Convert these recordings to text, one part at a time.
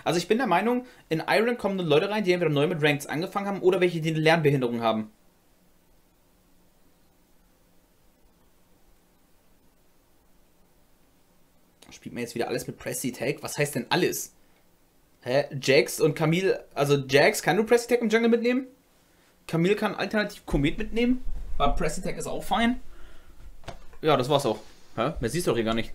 Also ich bin der Meinung, in Iron kommen nur Leute rein, die entweder neu mit Ranks angefangen haben oder welche, die eine Lernbehinderung haben. Spielt man jetzt wieder alles mit Pressy Tag? Was heißt denn alles? Hä? Jax und Camille, also Jax kann nur Pressy Tag im Jungle mitnehmen? Camille kann alternativ Komet mitnehmen? Aber Pressy Tag ist auch fein. Ja, das war's auch. Hä? Mehr siehst du doch hier gar nicht.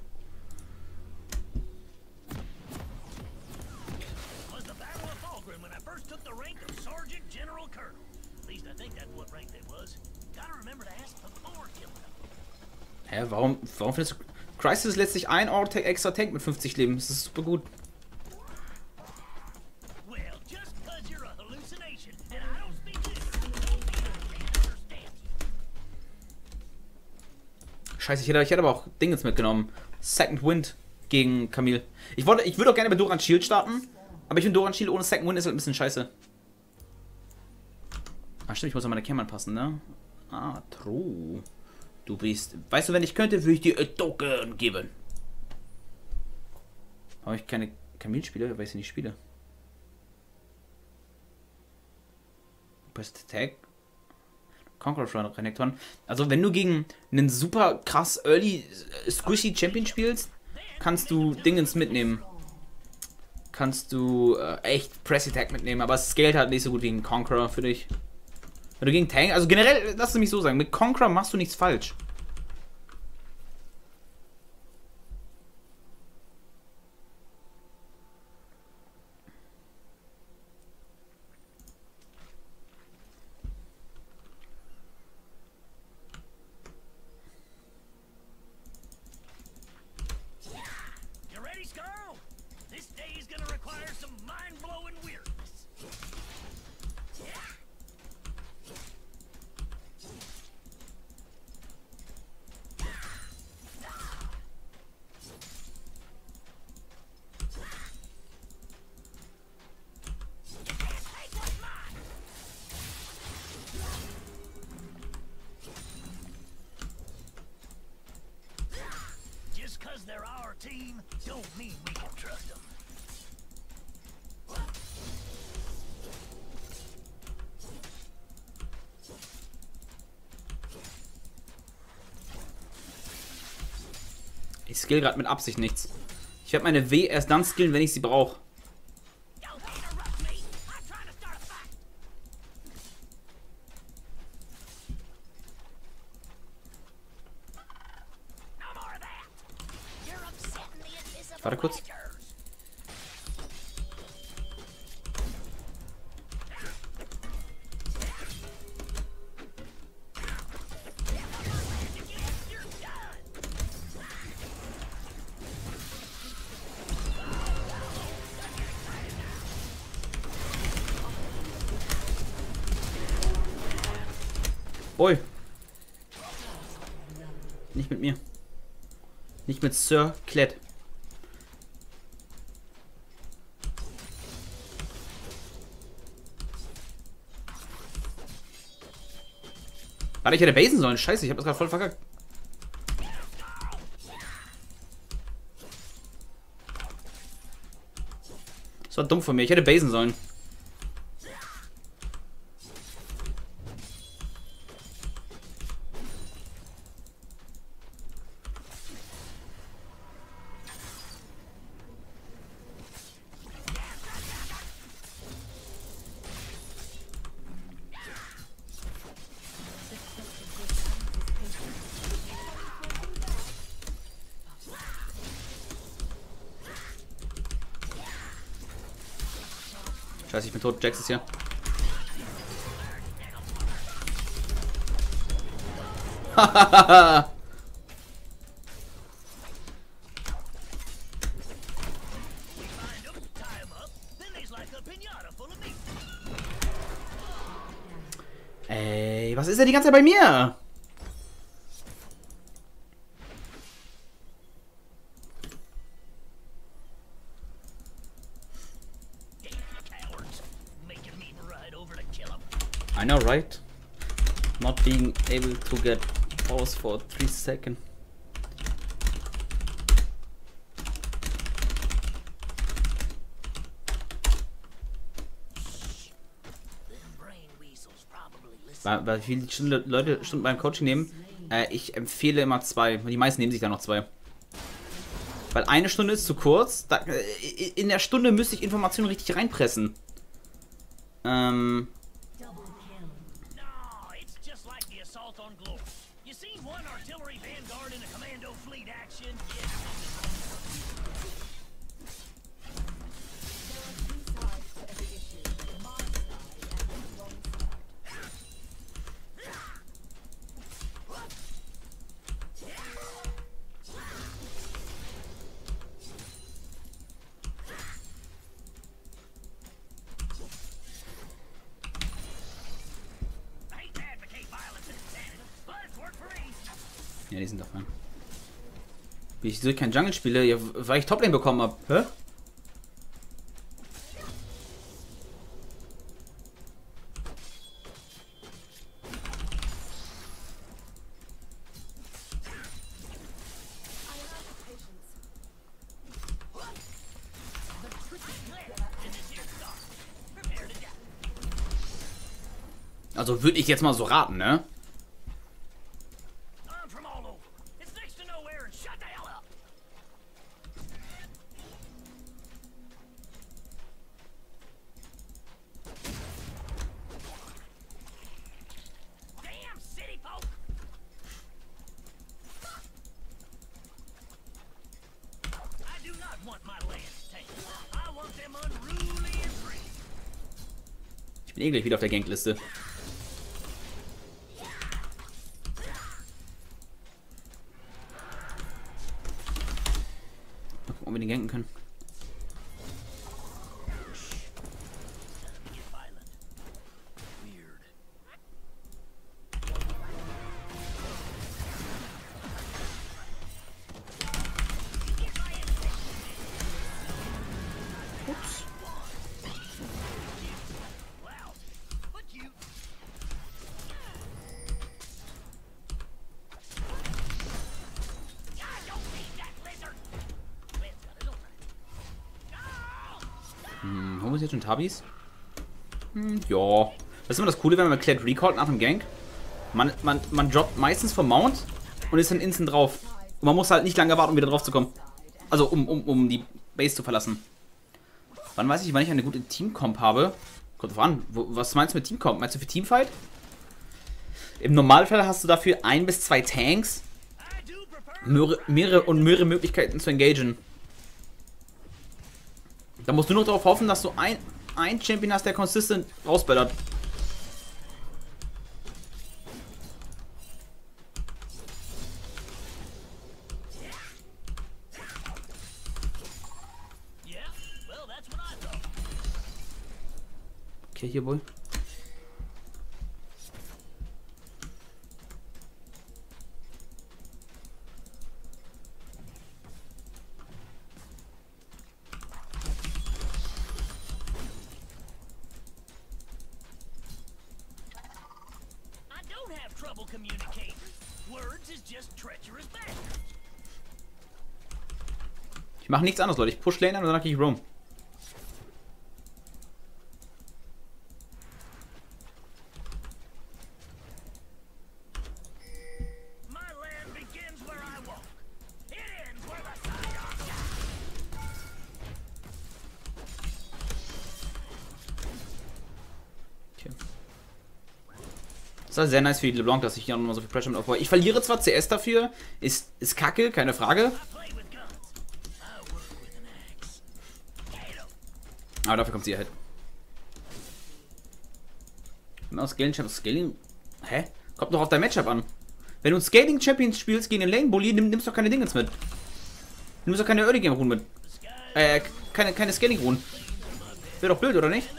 Hä, warum findest du... Crisis lässt sich ein extra Tank mit 50 Leben. Das ist super gut. Scheiße, ich hätte aber auch Dingens mitgenommen. Second Wind gegen Camille. Ich würde auch gerne bei Doran Shield starten, aber ich finde Doran Shield ohne Second Wind ist halt ein bisschen scheiße. Ah, stimmt, ich muss an meine Cam anpassen, ne? Ah, true. Du bist... Weißt du, wenn ich könnte, würde ich dir ein Token geben. Habe ich keine Camille spiele, weil ich sie nicht spiele. Best Tag. Conqueror Renekton. Also wenn du gegen einen super krass early squishy Champion spielst, kannst du Dingens mitnehmen. Kannst du echt Press Attack mitnehmen, aber es scaled halt nicht so gut wie ein Conqueror für dich. Wenn du gegen Tank, also generell, lass es mich so sagen, mit Conqueror machst du nichts falsch. Ich skill gerade mit Absicht nichts. Ich werde meine W erst dann skillen, wenn ich sie brauche. Warte kurz. Oi. Nicht mit mir. Nicht mit Sir Klett. Warte, ich hätte basen sollen. Scheiße, ich habe das gerade voll verkackt. Das war dumm von mir. Ich hätte basen sollen. Scheiße, ich bin tot. Jax ist hier. Hahaha. Ey, was ist denn die ganze Zeit bei mir? I know, right? Not being able to get pause for 3 seconds. Weil viele Leute Stunden beim Coaching nehmen. Ich empfehle immer 2. Die meisten nehmen sich da noch 2. Weil eine Stunde ist zu kurz. In der Stunde müsste ich Informationen richtig reinpressen. Ja, die sind doch fein. Wie ich so kein Jungle spiele, ja, weil ich Toplane bekommen habe. Hä? Also würde ich jetzt mal so raten, ne? Ich bin eh gleich wieder auf der Gankliste. Mal gucken, ob wir den ganken können. Holen wir jetzt schon Tabis? Ja. Das ist immer das Coole, wenn man Klett recallt nach dem Gank. Man droppt meistens vom Mount und ist dann instant drauf. Und man muss halt nicht lange warten, um wieder drauf zu kommen. Also um die Base zu verlassen. Wann weiß ich, wann ich eine gute Teamcomp habe? Kommt drauf an. Was meinst du mit Teamcomp? Meinst du für Teamfight? Im Normalfall hast du dafür 1 bis 2 Tanks. Mehrere Möglichkeiten zu engagen. Da musst du nur darauf hoffen, dass du ein Champion hast, der consistent rausballert. Okay, hier wohl. Ich mache nichts anderes, Leute. Ich push Lane an und danach gehe ich Roam. Das war sehr nice für die LeBlanc, dass ich hier nochmal so viel Pressure mit aufbaue. Ich verliere zwar CS dafür, ist kacke, keine Frage. Aber dafür kommt sie halt. Scaling. Hä? Kommt doch auf dein Matchup an. Wenn du ein Scaling Champion spielst gegen den Lane Bully, nimmst du doch keine Dingens mit. Nimmst doch keine Early Game Runen mit. Keine Scaling Runen. Wäre doch blöd, oder nicht?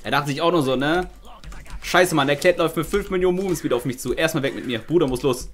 Er dachte sich auch nur so, ne? Scheiße, Mann, der Klett läuft mit 5 Millionen Movement Speed auf mich zu. Erstmal weg mit mir. Bruder muss los.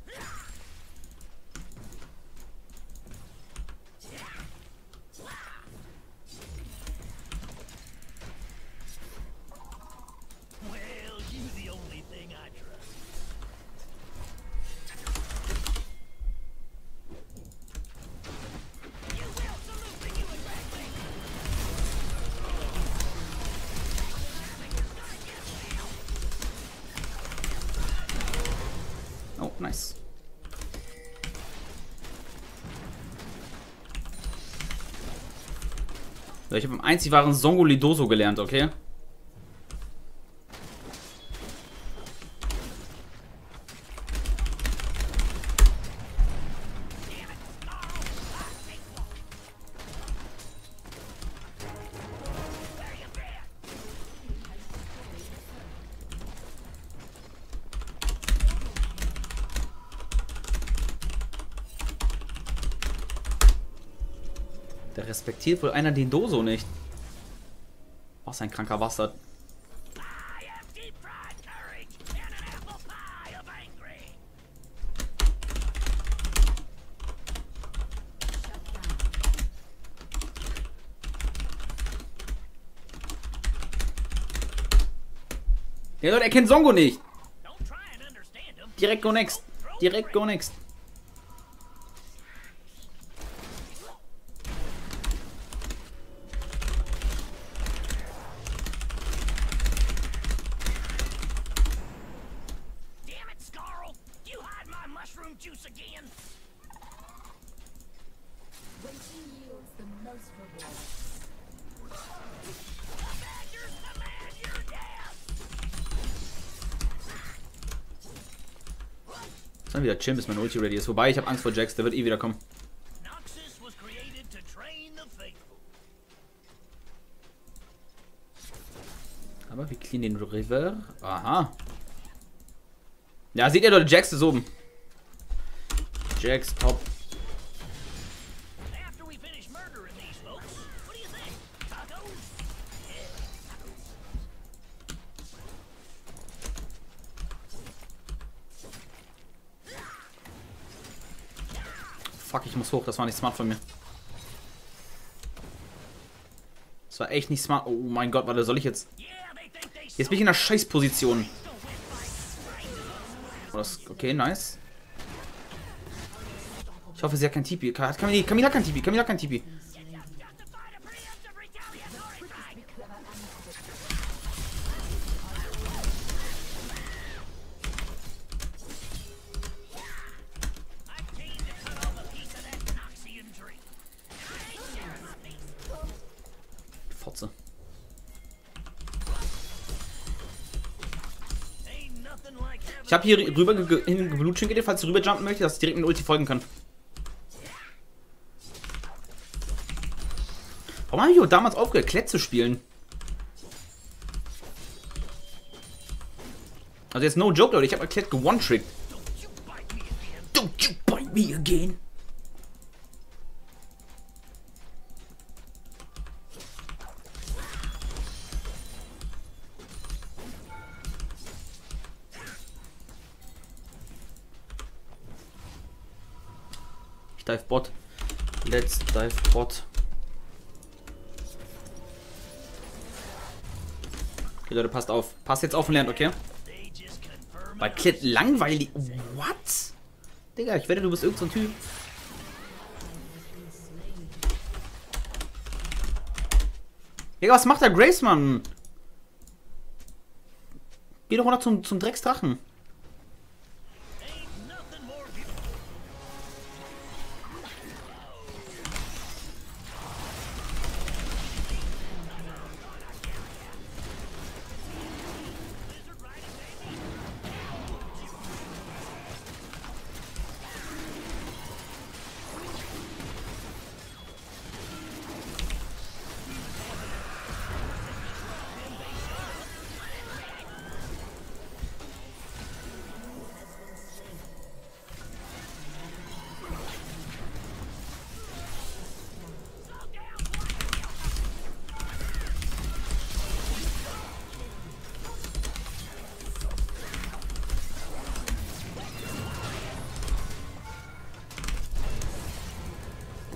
Oh, nice. So, ich habe im einzig wahren Songo Lidoso gelernt, okay? Der respektiert wohl einer den Doso nicht. Was ein kranker Bastard. Der Leute erkennt Songo nicht. Direkt go next. Direkt go next. Dann wieder chillen, bis mein Ulti ready ist. Wobei, ich habe Angst vor Jax, der wird eh wieder kommen. Aber wir clean den River. Aha. Ja, seht ihr Leute, Jax ist oben. Jax top. Fuck, ich muss hoch, das war nicht smart von mir. Das war echt nicht smart. Oh mein Gott, warte, soll ich jetzt... Jetzt bin ich in einer Scheißposition. Oh, das... Okay, nice. Ich hoffe, sie hat kein Tipi. Camilla kein Tipi, Camilla kein Tipi. Fotze. Ich habe hier rüber hingeblutschinkert, falls du rüberjumpen möchtest, dass ich direkt mit Ulti folgen kann. Warum habe ich damals aufgehört, Klett zu spielen? Also jetzt no joke, Leute, ich habe Klett gewone-trickt. Don't you bite me again. Ich dive Bot. Let's dive Bot. Okay, Leute, passt auf. Passt jetzt auf und lernt, okay? Bei Klett langweilig. What? Digga, ich wette, du bist irgend so ein Typ. Digga, was macht der Grace, Mann? Geh doch runter zum Drecksdrachen.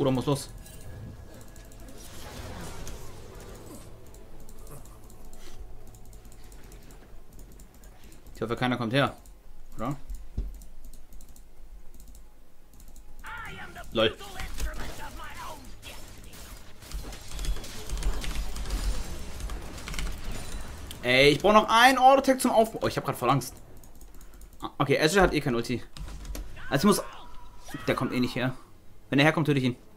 Bruder muss los. Ich hoffe, keiner kommt her. Oder? Lol. Ey, ich brauche noch einen Auto-Tag zum Aufbau. Oh, ich habe gerade voll Angst. Okay, Azure hat eh kein Ulti. Also muss... Der kommt eh nicht her. Wenn er herkommt, töte ich ihn.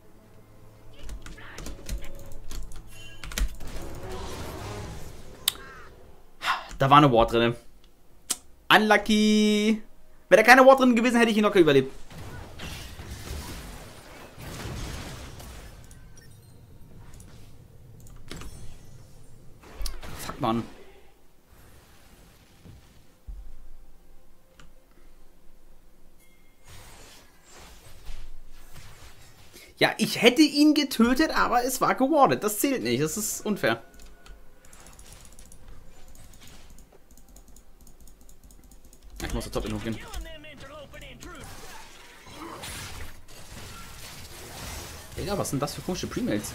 Da war eine Ward drin. Unlucky. Wäre da keine Ward drin gewesen, hätte ich ihn locker überlebt. Fuck, Mann. Ja, ich hätte ihn getötet, aber es war gewardet. Das zählt nicht. Das ist unfair. Ich muss zur Top in hochgehen. Digga, was sind das für komische Premails?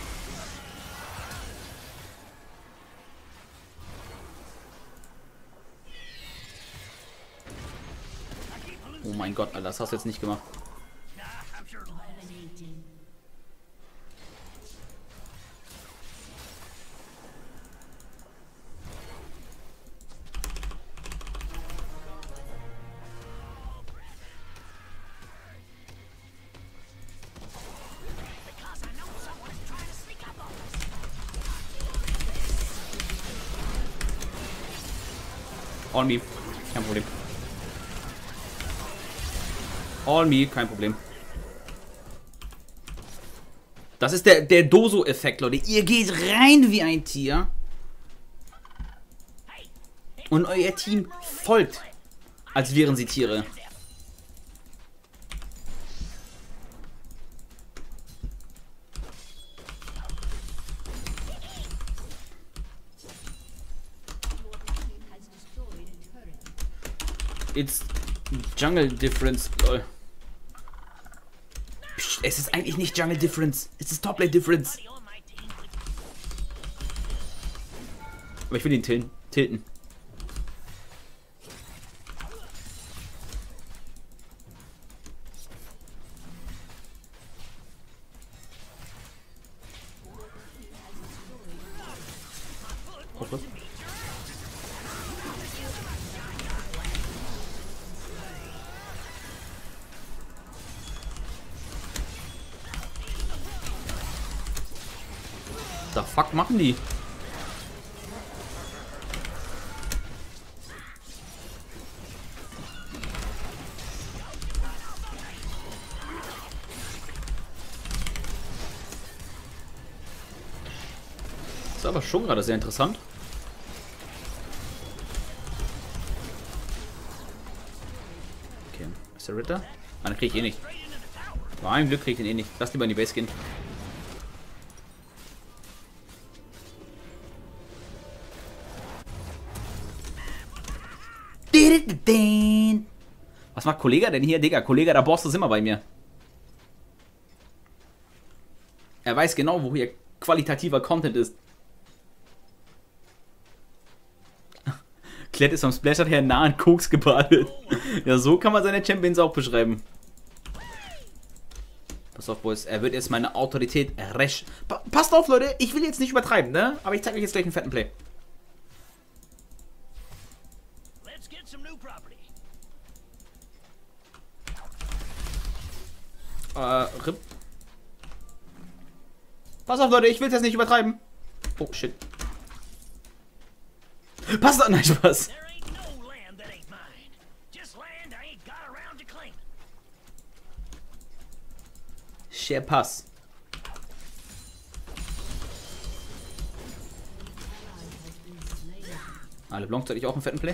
Oh mein Gott, Alter, das hast du jetzt nicht gemacht. All me. Kein Problem. All me, kein Problem. Das ist der Doso-Effekt, Leute. Ihr geht rein wie ein Tier. Und euer Team folgt, als wären sie Tiere. It's Jungle Difference. Lol. Psst, es ist eigentlich nicht Jungle Difference. Es ist Top Lane Difference. Aber ich will ihn tilten. Okay. The fuck machen die? Das ist aber schon gerade sehr interessant. Okay, ist der Ritter? Ah, den krieg ich eh nicht. Bei einem Glück krieg ich den eh nicht. Lass lieber in die Base gehen. Was macht Kollege denn hier? Digga, Kollege, der Boss ist immer bei mir. Er weiß genau, wo hier qualitativer Content ist. Klett ist vom Splash her nah an Koks gebadet. Ja, so kann man seine Champions auch beschreiben. Pass auf, Boys. Er wird jetzt meine Autorität recht. Passt auf, Leute. Ich will jetzt nicht übertreiben, ne? Aber ich zeige euch jetzt gleich einen fetten Play. RIP. Pass auf, Leute, ich will es jetzt nicht übertreiben. Oh, shit. Passt auf, nein, Spaß. Share Pass. Alle Blonks hatte ich auch einen fetten Play.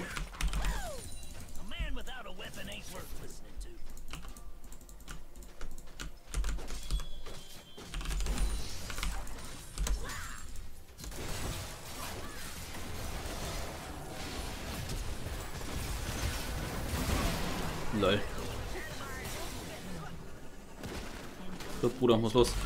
Lol. Los, Bruder, muss los.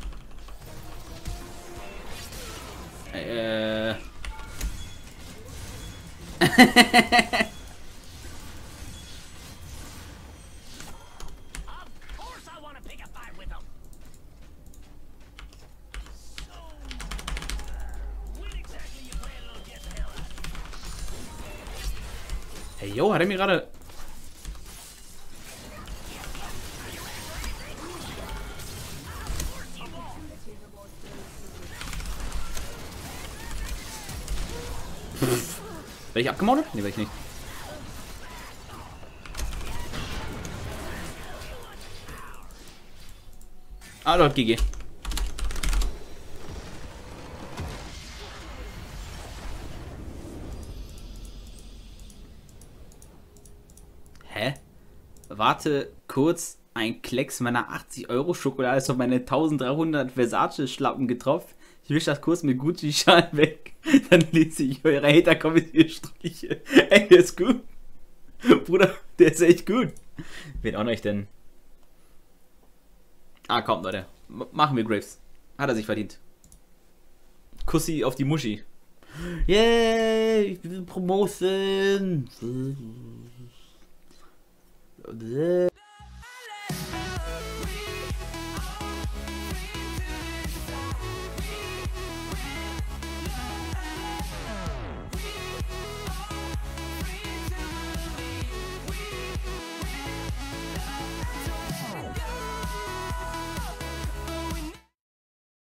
Hey, yo, hat er mir gerade... Werde ich abgemautet? Ne, werde ich nicht. Ah, dort GG. Hä? Warte kurz, ein Klecks meiner 80-Euro-Schokolade ist auf meine 1300 Versace-Schlappen getropft. Ich wische das kurz mit Gucci-Schal weg. Dann lese ich eure Hater-Kommentierstriche. Ey, der ist gut. Bruder, der ist echt gut. Wen auch noch denn? Ah, komm, Leute. Machen wir Graves. Hat er sich verdient. Kussi auf die Muschi. Yay, ich will Promotion.